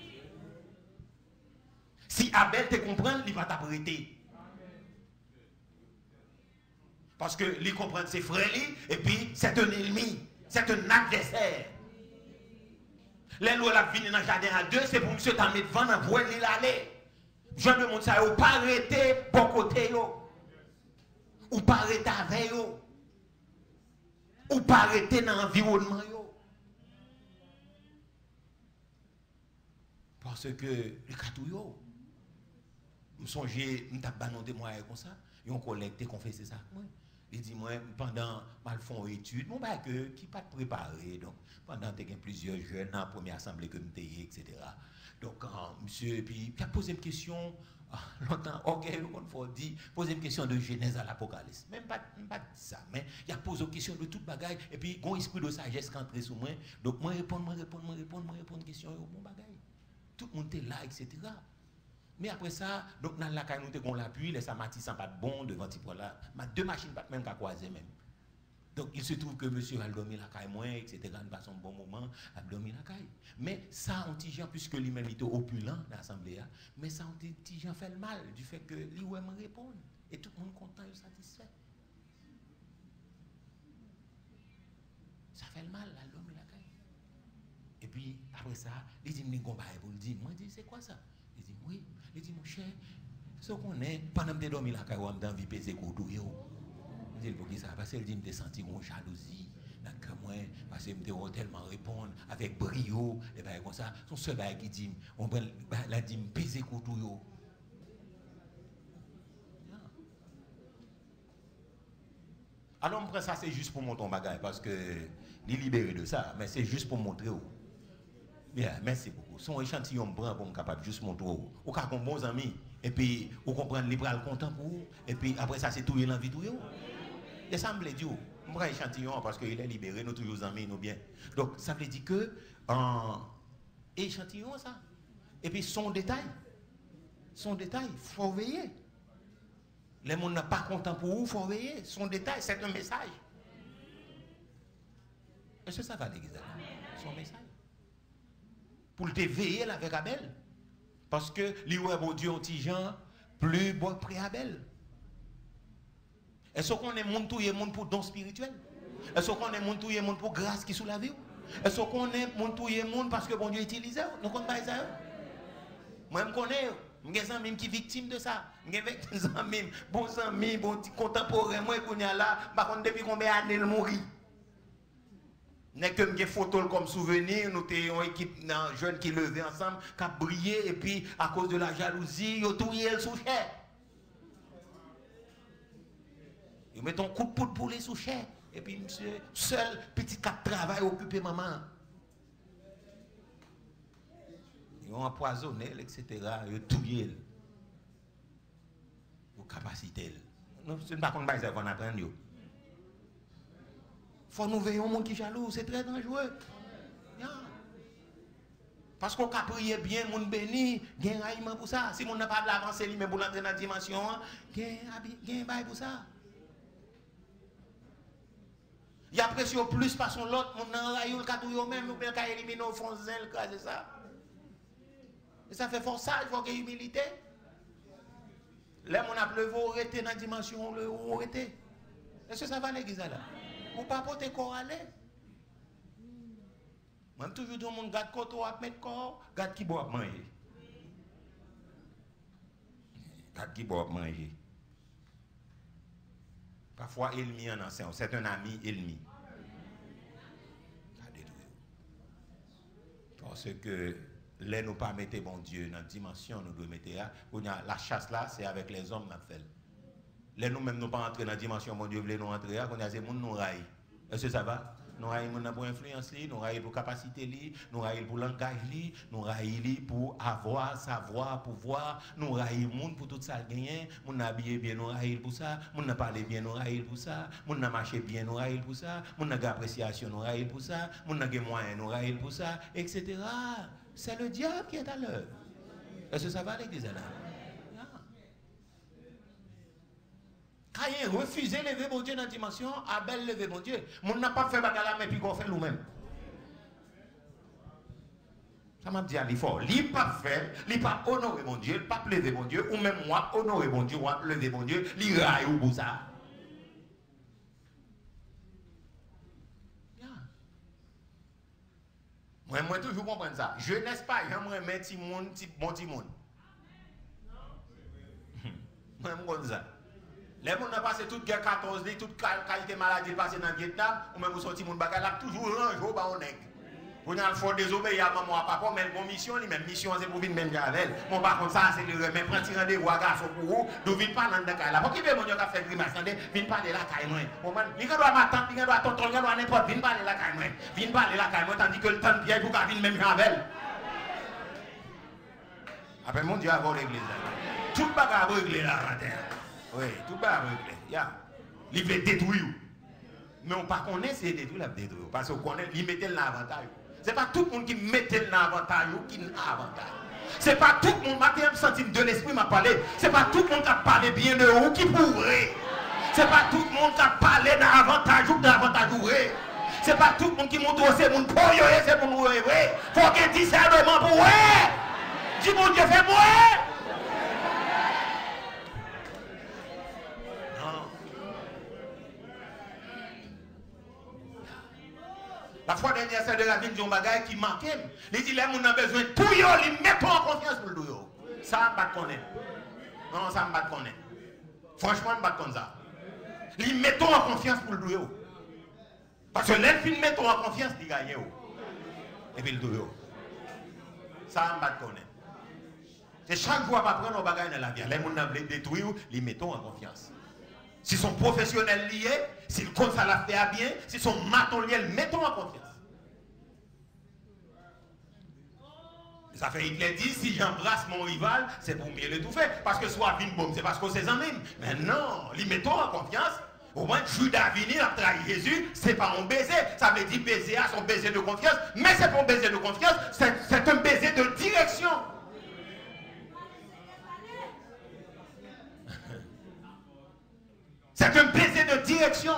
Si Abel te comprend, il va t'arrêter. Parce que lui comprend ses frères, et puis c'est un ennemi, c'est un adversaire. Les lois la vie dans le jardin à deux, c'est pour monsieur t'en mettre devant l'envoi, il allait. Je ne demande ça, ou pas arrêter bon côté, ou pas arrêter avec eux. Ou pas arrêter dans l'environnement. Parce que le catouille, je songe, je t'ai abandonné moi comme ça, ils ont collecté, confessé ça. Il dit, moi, pendant mal font études, mon bah que qui pas préparé, donc pendant que j'ai plusieurs jeunes dans la première assemblée que je et cetera. Donc, euh, monsieur, puis il a posé une question, euh, longtemps, ok, on faut dire, poser une question de Genèse à l'Apocalypse. Même pas, même pas ça, mais il a posé une question de toute bagaille, et puis il y a un esprit de sagesse qui entre sur moi. Donc, moi, répondre, moi, répondre, moi, répondre, moi, répondre, question, mon bagaille. Tout le monde est là, et cetera. Mais après ça, donc dans la caille, nous avons l'appui, les samatis sont pas bon devant Tipol là. Ma deux machines pas même qu'à croiser même. Donc il se trouve que monsieur a dormi la caille moins, et cetera. Nous passons un bon moment, a dormi la caille. Mais ça, on dit puisque lui-même était opulent dans l'assemblée, mais ça, on dit fait le mal du fait que lui ouais me répondre. Et tout le monde content et satisfait. Ça fait le mal, là, l'homme la caille. Et puis après ça, il dit, il dit, moi, je dis, c'est quoi ça? Il dit, oui. Il dit, mon cher, ce qu'on est, pendant que je dormi la caille, on a envie de peser couteau. Il dit, pour qui ça? Parce qu'il dit, je me senti une jalousie. Parce que je me tellement répondre avec brio. Et bien, comme ça, son seul bail qui dit, on va la dit, peser couteau. Alors, on prend ça, c'est juste pour montrer ton bagage, parce que il est libéré de ça, mais c'est juste pour montrer. Bien, merci beaucoup. Son échantillon me prend pour me capable juste montrer. Ou quand on bons amis, et puis on comprend les bras content pour vous, et puis après ça, c'est tout l'envie tout. Et ça me dit, je prends échantillon parce qu'il est libéré, nous toujours amis, nous bien. Donc ça veut dire que, en échantillon, ça. Et puis son détail, son détail, il faut veiller. Les gens ne sont pas contents pour vous, il faut veiller. Son détail, c'est un message. Est-ce que ça va l'église? Son message. Pour te veiller avec Abel. Parce que lui, bon Dieu, petit Jean, plus bon près Abel. Est-ce qu'on est monde tout et monde pour don spirituel? Est-ce qu'on est monde tout et monde pour grâce qui sous la vie? Est-ce qu'on est monde tout et monde parce que bon Dieu utilise? Nous connaissons pas ça. Moi, je connais. Je suis un ami qui est victime de ça. Je suis un ami, bon ami, bon contemporain, moi, je suis là, par contre, depuis combien d'années il mourit? N'est que des photos comme souvenir, nous avons une équipe jeune qui levait ensemble, qui a brillé, et puis à cause de la jalousie, ils ont tout le sous chair. Ils mettent un coup de poudre pour les sous chair. Et puis, monsieur, seul petit cas de travail occupé maman. Ils ont empoisonné, et cetera. Ils ont tué. Vos capacités. Nous, ce n'est pas qu'on va apprendre. Il faut nous veiller au monde qui est jaloux, c'est très dangereux. Yeah. Parce qu'on a prié bien, on béni, il y a un raillement pour ça. Si on n'a pas avancé, mais pour l'entrer dans la dimension, il y a un bail pour ça. Il y a pression plus parce que l'autre, on a un raillou, le cadou, même, ou bien qu'à éliminer au fond, c'est ça. Et ça fait forçage, il faut qu'il y ait humilité. Là, on a pleuvé, on arrêté dans la dimension, on arrêté. Est-ce que ça va l'église là? Ou pas porter corps à l'air. Même toujours tout le monde garde côté à mettre corps, garde qui boit manger. Garde qui boit manger. Parfois ennemi en ancien, c'est un ami ennemi. Parce que là nous pas mettre bon Dieu dans la dimension nous devons mettre là, la chasse là c'est avec les hommes qu'on fait. Là nous-mêmes nous pas entrer dans la dimension mon Dieu voulait nous entrer là, qu'on a ces monde nous raille. Est-ce que ça va? Nous raille pour influence, nous raille pour capacité, nous raille pour langage, nous raille pour avoir, savoir, pouvoir, nous raille monde pour tout ça gagner, nous habiller bien, nous raille pour ça, nous parler bien, nous raille pour ça, nous marcher bien, nous raille pour ça, nous appréciation, nous raille pour ça, nous moyens, nous raille pour ça, et cetera. C'est le diable qui est à l'œuvre. Est-ce que ça va l'église là? Caïn refusé de lever mon Dieu dans la dimension, Abel lever mon Dieu. Mon n'a pas fait bagarre mais puis qu'on fait nous-mêmes. Ça m'a dit à l'effort. Il pas fait, il pas honoré mon Dieu, il pas lever mon Dieu, ou même moi honorer mon Dieu, moi lever mon Dieu, il raille ou ça. Moi, moi toujours comprendre ça. Je n'ai pas, j'aimerais mettre petit monde, bon petit monde. Moi, je comprends ça. Les gens ont passé toute guerre quatorze, toute qualité maladie passée dans le Vietnam, ou même sorti mon bagage là, toujours range au bas on est. Vous n'avez pas désobéir à maman à papa, mais mon mission, même mission, c'est pour venir même avec. Mon par contre, ça, c'est le remède. Prends un rendez-vous à garçon pour vous, de venir pas dans le cas là. Pour qui veut mon Dieu qui fait grimace, viens parler là, caille moi. Il doit ma tante, il doit tonton, il doit n'importe, viens parler là, caille moi. Viens parler là, caille moi, tandis que le temps de pierre, vous venir même avec. Après, mon Dieu, avant l'église. Tout le bagage à régler là, matin. Oui, tout le bagage à régler. Ya. Il veut détruire. Mais on ne connaît pas c'est détruire, la détruire. Parce qu'on connaît, il mettait l'avantage. Ce n'est pas tout le monde qui mettait l'avantage ou qui n'a avantage. Ce n'est pas tout le monde, matin, senti de l'esprit m'a parlé. Ce n'est pas tout le monde qui a parlé bien de vous qui pourrait. Ce n'est pas tout le monde qui a parlé d'avantage ou d'avantage ou ce n'est pas tout le monde qui montre c'est mon pour c'est pour nous. Il faut qu'il y ait discernement pour vous. Dis mon Dieu, fais-moi. La fois dernière, c'est de la vie de John Bagay qui manquait. Il dit, les gens ont besoin de tout, ils mettent en confiance pour le tout. Ça, je ne sais pas. Non, ça, je ne sais pas. Franchement, je ne sais pas comme ça. Ils mettent en confiance pour le tout. Parce que les filles mettent en confiance, ils gagnent. Et puis le tout. Ça, je ne sais pas. C'est chaque fois qu'on prend nos bagages dans la vie. Les gens veulent détruire, ils mettent en confiance. S'ils sont professionnels liés, s'ils comptent ça la faire bien, s'ils sont matons liés, mettons en confiance. Ça fait Hitler dit, si j'embrasse mon rival, c'est pour mieux l'étouffer. Parce que soit vine bombe, c'est parce que c'est en même. Mais non, les mettons en confiance. Au moins, Judas vini a trahi Jésus, c'est pas un baiser. Ça veut dire baiser à son baiser de confiance. Mais c'est pas un baiser de confiance, c'est un baiser de direction. C'est un baiser de direction.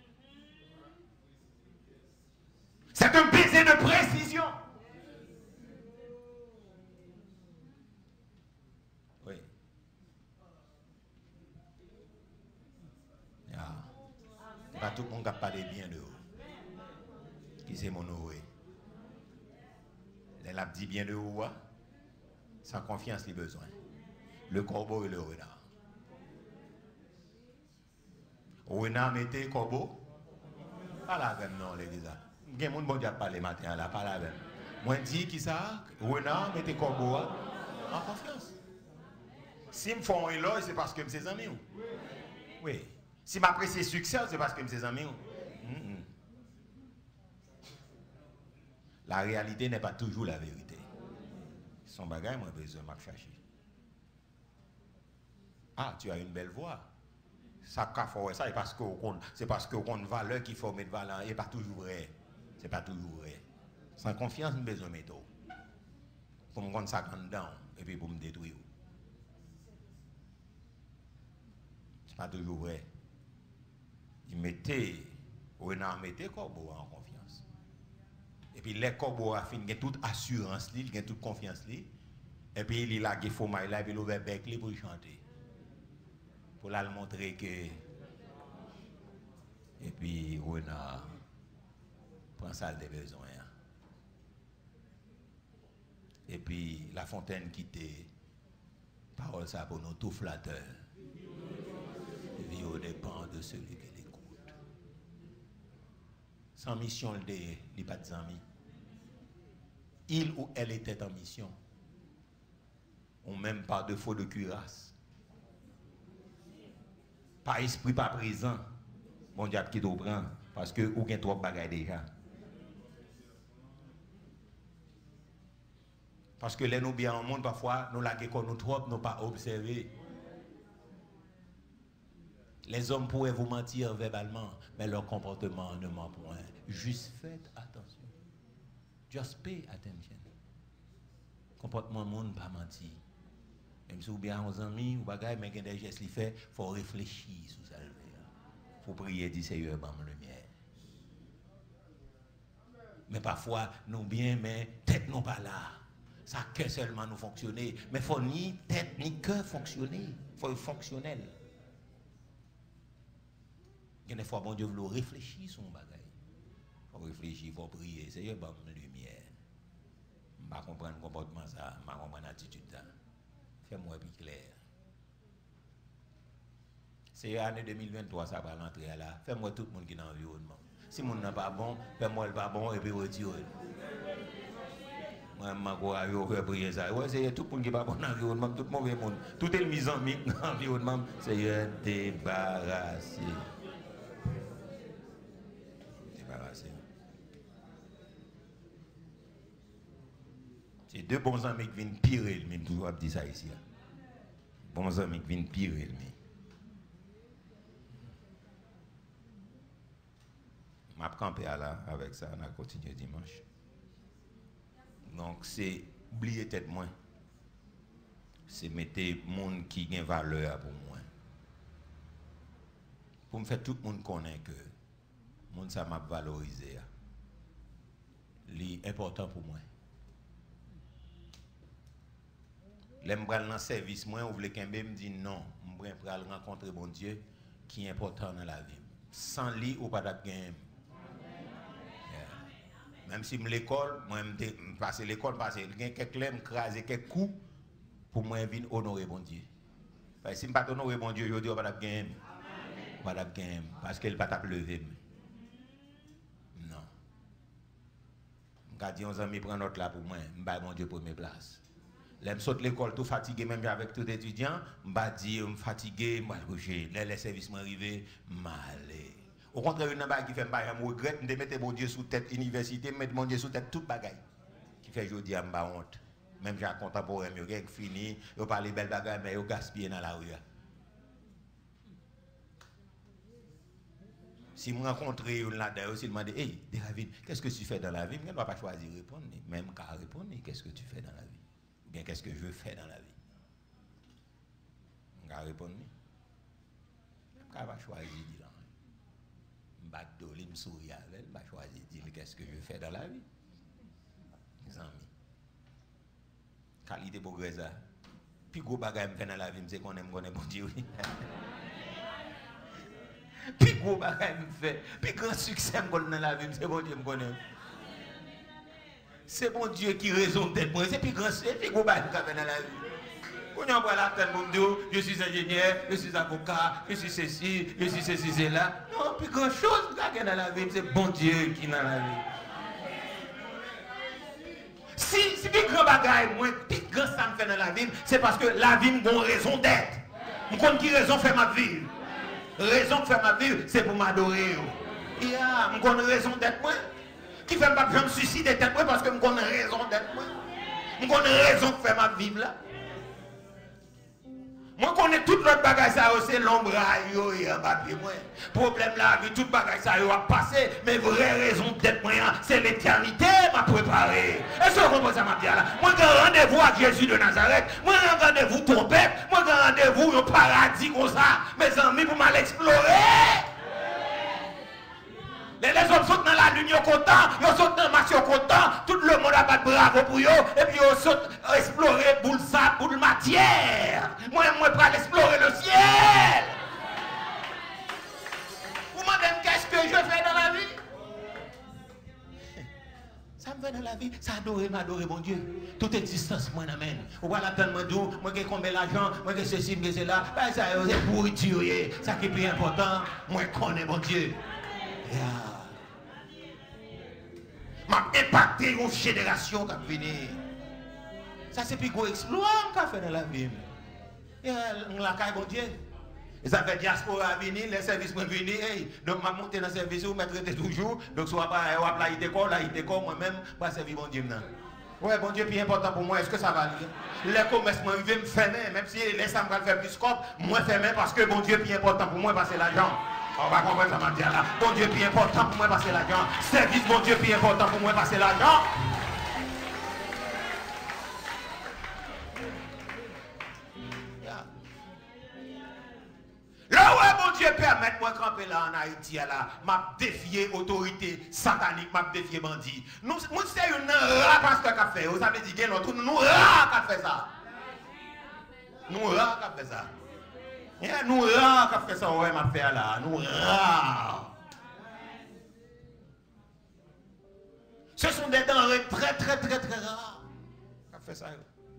C'est un baiser de précision. Oui. Yeah. Pas tout le monde qui a parlé bien de vous. Qui c'est mon oué? Elle a dit bien de vous, sans confiance, les besoins. Le corbeau et le renard. Renard mettez corbeau. Pas la même non, l'église. Il y a des gens qui ont parlé matin, là, pas la même. Moi, je dis qui ça? Renard, mettez corbeau en confiance. Si me font un éloge, c'est parce que c'est amis. Oui. Si m'apprécie succès, c'est parce que c'est amis. Mm-hmm. La réalité n'est pas toujours la vérité. Son bagage, moi, besoin de chercher. Ah, tu as une belle voix. Ça, ça c'est parce qu'on c'est parce qu'on a une valeur qui forme de valeur et pas toujours vrai. C'est pas toujours vrai. Sans confiance, nous besoin de méthode. Pour me rendre ça dedans et puis pour me détruire. C'est pas toujours vrai. Il mettait, ou il mettait corbeau en confiance. Et puis les corbeaux a fini, il y a toute assurance, il y a toute confiance. Et puis il a fait faux mail là, et puis il a ouvert bec pour chanter. Pour la montrer que. Et puis Renard prend ça des besoins. Et puis La Fontaine quittait. Parole ça pour nous tout flatteurs. Vie au dépend de celui qui l'écoute. Sans mission, il n'est pas des amis. Il ou elle était en mission. Ou même par défaut de cuirasse. Par esprit, pas présent. Bon Dieu qui te prend. Parce que ou gain trop bagaille déjà. Parce que les nous bien au monde, parfois, nous la nous trop, nous pas observé. Les hommes pourraient vous mentir verbalement, mais leur comportement ne ment point. Juste faites attention. Just pay attention. Comportement monde pas mentir. Même si vous bien aux amis, ou bagaille, mais des gestes li fait, faut réfléchir sur ça. Faut prier, dire Seigneur, bam lumière. Mais parfois, nous bien, mais tête non pas là. Ça que seulement nous fonctionner. Mais il faut ni tête ni cœur fonctionner. Il faut être fonctionnel. Il y a des fois, bon Dieu veut réfléchir sur mon bagage. Il faut réfléchir, il faut prier. Seigneur, bam lumière. Je ne comprends pas le comportement ça, je ne comprends pas l'attitude ça. Fais-moi plus clair. C'est l'année deux mille vingt-trois, ça va rentrer là. Fais-moi tout le monde qui est dans l'environnement. Si le monde n'est pas bon, fais-moi le pas bon et puis retire. Moi, je vais faire prier ça. Ouais, c'est tout le monde qui n'est pas bon dans l'environnement, tout le mauvais monde. Tout est mis en mythe dans l'environnement. C'est débarrassé. Débarrassé. C'est deux bons amis qui viennent pire, même toujours dire ça ici. Bons amis qui viennent pire, mais. Je vais camper là avec ça, on a continué dimanche. Donc c'est oublier tête moins. C'est mettre le monde qui a valeur pour moi. Pour me faire tout le monde connaître que le monde ça m'a valorisé. C'est important pour moi. L'aime dans le service, moi, on voulait qu'un me dit non, je vais rencontrer mon Dieu qui est important dans la vie. Sans lui, ou pas de gain. Même si je l'école, moi, je passe l'école, parce que j'ai quelques clés, je crase quelques coups pour moi venir honorer mon Dieu. Parce que si je ne pas honorer mon Dieu, je dis, je ne vais pas de gain. Pas de gain, parce qu'il ne va pas pleurer. Non. Je dis, on amis prend notre là pour moi, je vais mon Dieu pour mes places. Là, je saute l'école tout fatigué, même avec tout étudiant, je vais dire, je suis fatigué, je vais coucher. Là, les services m'arrivent, mal. Au contraire, une chose qui fait que je regrette, je mettre mon Dieu sous tête université, mettre mon Dieu sous tête toute bagaille. Qui fait que je dis, je suis honte. Même si je suis contemporain, je suis fini, je parle de belles bagailles, mais je gaspille dans la rue. Si je rencontre une là-dedans, je me dis, hey, David, qu'est-ce que tu fais dans la vie? Je ne dois pas choisir de répondre, même qu'à répondre, qu'est-ce que tu fais dans la vie? Ou bien qu'est-ce que je fais dans la vie? Je ne vais pas répondre. Je ne vais pas choisir de dire. Je vais me sourire avec elle, je vais choisir de dire qu'est-ce que je fais dans la vie. Mes amis. Qualité pour ça. Puis gros bagage me fait dans la vie, c'est qu'on aime, qu'on aime, bon Dieu. Puis gros bagage me fait, puis grand succès me connaît dans la vie, c'est bon Dieu me connaît. C'est bon Dieu qui raisonne tête moi, c'est puis grand, c'est puis gros bagage me fait dans la vie. Quand on voit la tête, je suis ingénieur, je suis avocat, je suis ceci, je suis ceci, c'est là. Non, puis grand chose dans la vie, c'est bon Dieu qui est dans la vie. si, si plus grand bagaille, moi, plus grand ça me fait dans la vie, c'est parce que la vie m'a une raison d'être. Je connais qui raison fait ma vie. Raison fait ma vie, c'est pour m'adorer. Yeah, je connais raison d'être moi. Qui fait pas me suicider d'être moi parce que je connais raison d'être moi. Je connais raison de faire ma vie là. Moi, je connais toute l'autre bagage, ça c'est l'ombre et un papier. Problème là, tout bagage, ça a passé. Mais vraie raison d'être moyen, c'est l'éternité m'a préparé. Est-ce que vous comprenez ça, ma bien là? Moi, j'ai un rendez-vous avec Jésus de Nazareth. Moi, j'ai un rendez-vous trompette. Moi, j'ai un rendez-vous au paradis comme ça. Mes amis, pour m'aller explorer. Les, les autres sautent dans la lune, ils sont contents, ils sautent dans le marché, ils sont contents, tout le monde a battu bravo pour eux, et puis ils sautent explorer boule sable, boule matière. Moi, moi, pour aller explorer le ciel. Vous me demandez qu'est-ce que je fais dans la vie? Ça me fait dans la vie, ça adorer, m'adorer, mon Dieu. Toute existence, moi, n'amène. Ou voilà tellement d'où, moi, j'ai combien d'argent, moi, j'ai ceci, moi, j'ai là, ben, ça, c'est pourriture, ça qui est plus important, moi, je connais, mon Dieu. Yeah. M'a impacté une génération qui a fini. Ça c'est plus gros exploit qu'a fait dans la vie. Et la caille bon Dieu. Et ça fait diaspora venir, les services vont venir. Hey, donc m'a monté dans le service, vous me traitez toujours. Donc soit pas la idéco, la idéco moi-même, pas servir bon Dieu maintenant. Ouais, bon Dieu, plus important pour moi, est-ce que ça va aller? Les commerces, moi, je vais me fermer, même si les ça me faire plus scope, moi fermer parce que bon Dieu, plus important pour moi, parce que l'argent. On va comprendre ça, m'a dit là. Bon Dieu, plus important pour moi, parce que l'argent. Service, bon Dieu, plus important pour moi, parce que l'argent. Là où bon Dieu permet moi camper là en Haïti là, m'a défié autorité satanique, m'a défié bandit. Nous nous c'est une rat pasteur qui a fait. Vous avez dit que l'autre nous rat qui a fait ça. Nous rat qui a fait ça. Yeah, nous rat qui a fait ça ouais m'a fait là, nous rat. Ce sont des denrées très très très très rares. Qui a fait ça.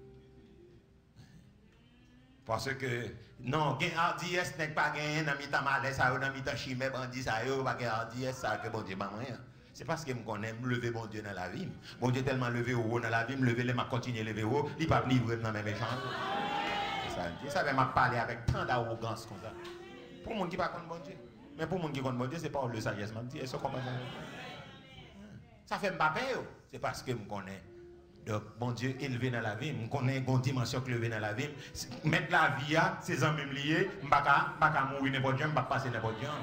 Parce que, non, gen hardiesse n'est pas gagné dans mi-temps malais, ça dans mi-temps chimé, bandit, ça yo, pas gen hardiesse, ça que bon Dieu m'a rien. C'est parce que je connais, me lever bon Dieu dans la vie. Bon Dieu tellement levé au haut dans la vie, me lever, m'a continuer lever au haut, il pas livrer dans mes méchants. Ça veut m'a parler avec tant d'arrogance comme ça. Pour monde qui pas contre bon Dieu. Mais pour monde qui contre bon Dieu, c'est pas le sagesse m'a dit, est-ce que comprend ça? Ça fait m'pa peur, c'est parce que je connais. Donc, bon Dieu, élevé dans la vie, je connais une dimension qui est élevée dans la vie. Mettre la vie à ses amis liés, je ne vais pas mourir n'importe quoi, je ne vais pas passer n'importe quoi.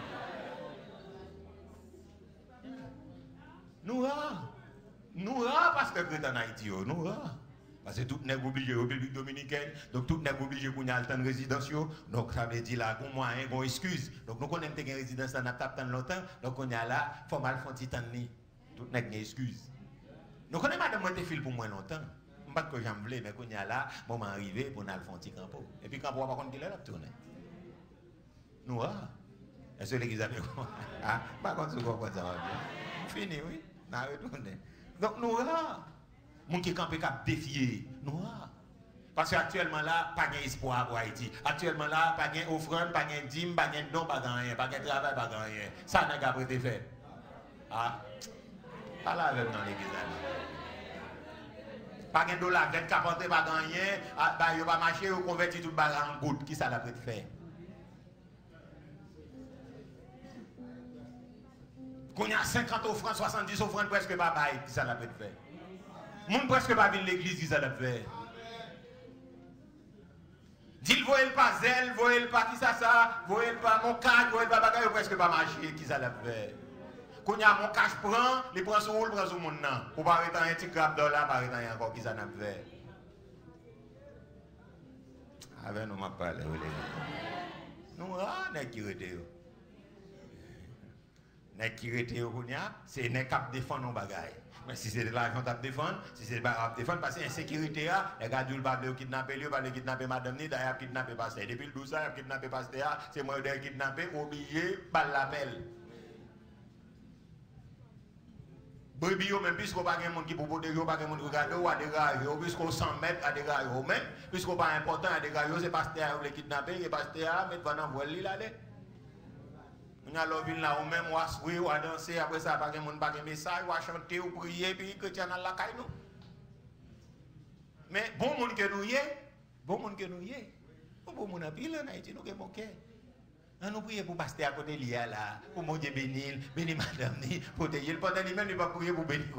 Nous, nous, parce que nous en Haïti, nous, parce que tout n'est pas obligé en République dominicaine, donc tout n'est pas obligé qu'on ait le temps de résidence, donc ça veut dire là, qu'on moyen, qu'on excuse. Donc nous connaissons une résidence, on a tapé tant longtemps, donc on est là, il faut mal faire un petit temps, tout n'est pas excuse. Nous connaissons madame moi fil pour moi longtemps. Je ne sais pas que j'en voulais, mais quand il y a là, moment arrivé pour nous faire un petit campo. Et puis quand on va pas contre qui est là, tourner. Nous ah. Est-ce que l'église a bien ah, pas contre ce qu'on va dire. Fini oui, n'a retourné. Donc nous ah. Mon qui campé cap défier. Nous ah. Parce qu'actuellement là, pas d'espoir pour Haïti. Actuellement là, pas d'offrande, pas de dîme, pas de don, pas de rien, pas de travail, pas de rien. Ça n'a pas été fait. Ah. Pas là avec dans l'église. Pas de dollar, vingt capoté, pas de rien. Il va marcher, il convertit tout le bagarre en goutte. Qui ça l'a fait? Quand il y a cinquante offrandes, soixante-dix offrandes, presque pas bail. Qui ça l'a fait? Moun presque pas venir l'église, qui ça l'a fait? Dit, voyez pas zèle, voyez pas qui ça ça, voyez pas mon cadre, voyez pas bagaille, presque pas marcher. Qui ça l'a fait? Quand il y a mon cash prend, il prend son rôle, il prend son monde. Pour pas arrêter un petit crap dollar, pas arrêter encore qui ça n'a pas fait. Avec nous, m'a parlé. Nous, ah, n'est qui rete. N'est qui rete, c'est n'est cap défendre nos bagailles. Mais si c'est de l'argent à défendre, si c'est pas à défendre, parce que l'insécurité, les gars ne pas kidnapper, ils ne pas kidnapper madame, ni d'ailleurs kidnapper pasteur. Depuis le douze ans, ils ont kidnappé pasteur, c'est moi qui ai kidnappé, obligé, par l'appel. Brebis, même puisqu'on n'a pas de monde qui peut protéger, pas de monde qui regarde, ou à des rails, puisqu'on s'en met à des rails, même, puisqu'on n'est pas important à des rails, c'est pasteur qui les kidnapper, et pasteur, mettre dans le voile, là, on a l'envie là, ou même, on va jouer, on va danser, après ça, pas de monde, pas de message, on va chanter, ou prier, puis chrétien dans la caille, nous. Mais bon monde que nous y est, bon monde que nous y est. Bon monde en pile en Haïti, nous avons cœur. Nous prions pour passer à côté de l'I A là, pour mon Dieu bénir, bénir madame, protéger. Pendant lui-même, il va prier pour bénir.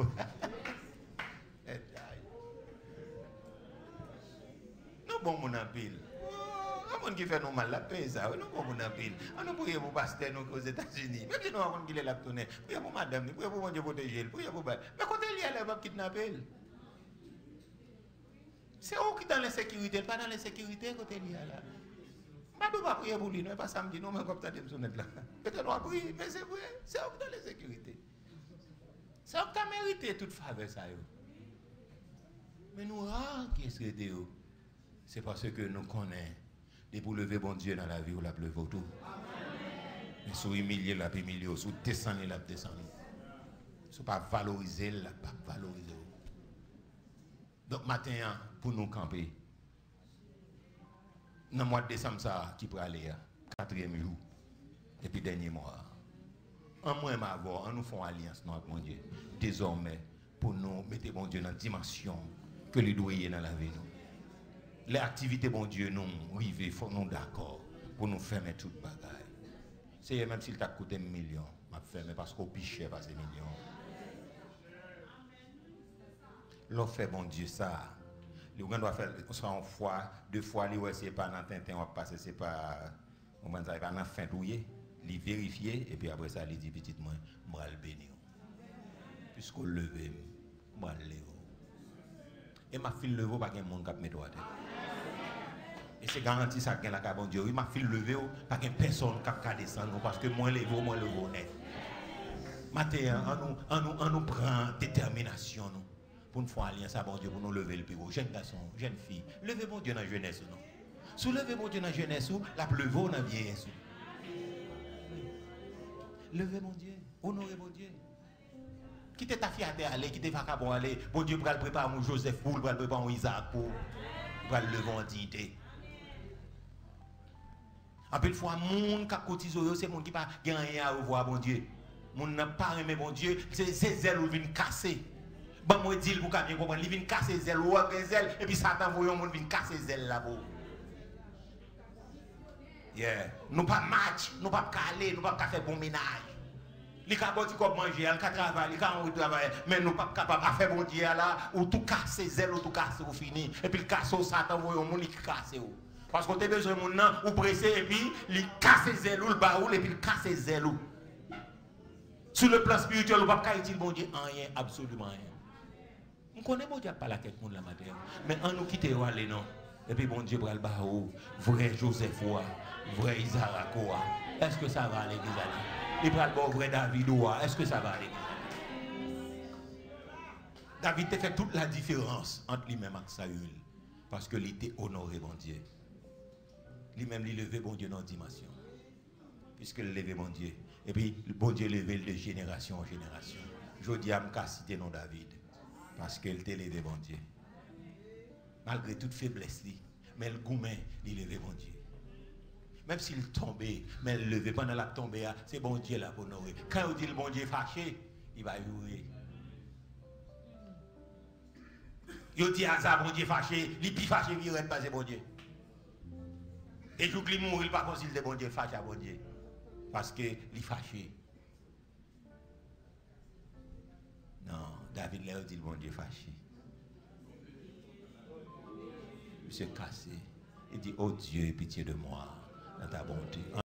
Nous bon monde en pile. Un monde qui fait nous mal, la paix ça, nous bon monde en pile. Nous prions pour passer nous aux États-Unis. Même si nous avons qu'il est là tourner, prions pour madame, prions pour mon Dieu protéger, prions pour. Mais quand l'I A là, il va kidnapper. C'est où qui dans l'insécurité, pas dans l'insécurité côté l'I A là. Je ne vais pas prier pour lui, non, pas samedi, non, mais comme ça, je là. Peut-être qu'on va prier, mais c'est vrai, c'est où dans l'insécurité. C'est où tu as mérité toute faveur ça. Mais nous, ah, qui est-ce que c'est? C'est parce que nous connaissons, et pour lever bon Dieu dans la vie, ou la pleuve autour. Mais si vous humiliez, la humilier, si vous descendez, la descendez. Si vous ne pas valoriser, la pas valoriser. Donc, matin, pour nous camper, dans le mois de décembre, ça, qui peut aller, quatrième jour, et puis dernier mois. En moins, m'avoir, en nous faisons alliance, notre mon Dieu. Désormais, pour nous mettre bon Dieu dans la dimension que les doyers dans la vie. Les activités, bon Dieu, nous, il faut nous d'accord pour nous fermer toute bagaille. C'est même s'il t'a coûté un million, m'a fermé parce qu'au pichet pas ces millions. L'on fait, bon Dieu, ça. Le grand doit faire ça une fois, deux fois, lui, ouais, c'est pas dans Tintin, on va passer, c'est pas. On va dire, pas dans fin douillet, lui vérifier, et puis après ça, il dit, petit, moi, moi, le bénir. Puisqu'on leve, moi, le lever. Et ma fille lever, pas qu'un monde qui met droit. Et c'est garanti ça, qu'il y a la bon Dieu. Oui, ma fille lever, pas qu'une personne qui descendre, parce que moi, le lever, moi, le honnête. Matin, on nous, on nous prend détermination, nous. Pour nous faire alliance à bon Dieu, pour nous lever le bureau. Jeunes garçons, jeunes filles, levez bon Dieu dans la jeunesse. Non? Soulevez bon Dieu dans la jeunesse, la pleuveau dans la vieillesse. Levez mon Dieu, honorez mon Dieu. Quittez ta fille à terre, allez, quittez ta fille à aller. Bon Dieu, pour le préparer mon Joseph, pour le préparer mon Isaac, pour le lever en dignité. En plus, fois, monde qui a cotisé, c'est monde qui n'a pas rien à revoir, bon Dieu. Monde n'a pas aimé, bon Dieu, c'est ses ailes qui viennent casser. Bon, moi, dis le pour bien comprendre, il vient casser les ailes, ou les ailes, et puis Satan, voyons, monde vient casser les ailes là-bas. Yeah. Nous pas match, nous pas caler, nous pas faire bon ménage. Les cas bon comme manger, les cas travailler, les cas on travaille, mais nous pas capable de faire bon Dieu là, ou tout casser les ailes, ou tout casser ou fini, et puis le casser Satan, voyons, monde qui casse. Parce qu'on a besoin de monde ou pressé, et puis il casse les ailes, ou le baoul, et puis il casse les ailes. Sur le plan spirituel, on ne peut pas utiliser bon Dieu rien, absolument rien. On connaît bon Dieu pas la tête monde la matin, mais on nous quitte aller non. Et puis bon Dieu va le baou, vrai Joseph vrai Isaac est-ce que ça va aller l'église aller? Il va le vrai David est-ce que ça va aller? David a fait toute la différence entre lui-même et Saül parce que il était honoré bon Dieu. Lui-même il levé bon Dieu dans la dimension. Puisque il levé bon Dieu et puis bon Dieu levé de génération en génération. Je dis à me citer non David. Parce qu'elle t'a levé, bon Dieu. Malgré toute faiblesse, mais le gourmet, il levé, bon Dieu. Même s'il tombait, mais il levé pendant la tombée, c'est bon Dieu là pour honorer. Quand il dit le bon Dieu fâché, il va jouer. Il dit à ça, bon Dieu fâché, il plus fâché, il ne pas bon Dieu. Et jour qu'il mourit, il ne pas considérer bon Dieu fâché à bon Dieu. Parce qu'il est fâché. Non. David leur dit le bon Dieu fâché. Il s'est cassé. Il dit, oh Dieu, pitié de moi, dans ta bonté.